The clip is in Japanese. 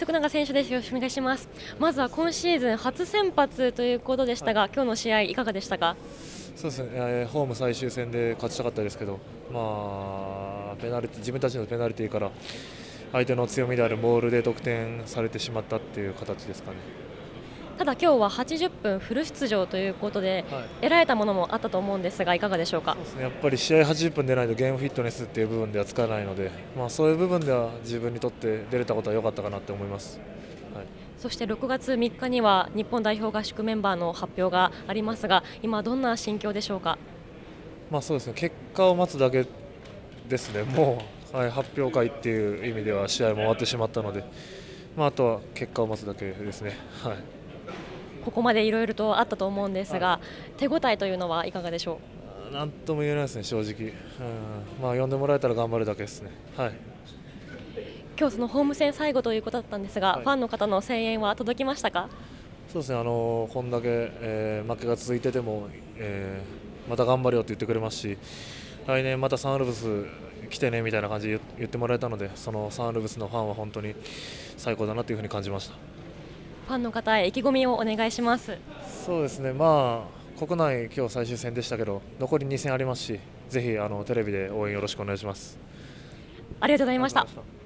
徳永選手です。よろしくお願いします。まずは今シーズン初先発ということでしたが、今日の試合いかがでしたか？ そうですね、ホーム最終戦で勝ちたかったですけど、ペナルティ自分たちのペナルティーから相手の強みであるモールで得点されてしまったっていう形ですかね。 ただ今日は80分フル出場ということで、得られたものもあったと思うんですが、いかがでしょうか？ そうですね、やっぱり試合80分出ないとゲームフィットネスっていう部分では使えないので、そういう部分では自分にとって出れたことは良かったかなって思います。はい、 そして6月3日には日本代表合宿メンバーの発表がありますが、今どんな心境でしょうか？ そうですね、結果を待つだけですね。もう、発表会っていう意味では試合も終わってしまったので、あとは結果を待つだけですね。はい。 ここまでいろいろとあったと思うんですが、手応えというのはいかがでしょう？ なんとも言えないですね、正直。呼んでもらえたら頑張るだけですね。はい。 今日そのホーム戦最後ということだったんですが、ファンの方の声援は届きましたか？ そうですね、こんだけ、負けが続いてても、また頑張れよって言ってくれますし、来年またサンウルブス来てねみたいな感じで言ってもらえたので、そのサンウルブスのファンは本当に最高だなというふうに感じました。 ファンの方へ意気込みをお願いします。 そうですね、国内、今日最終戦でしたけど、残り2戦ありますし、ぜひテレビで応援よろしくお願いします。 ありがとうございました。 ありがとうございました。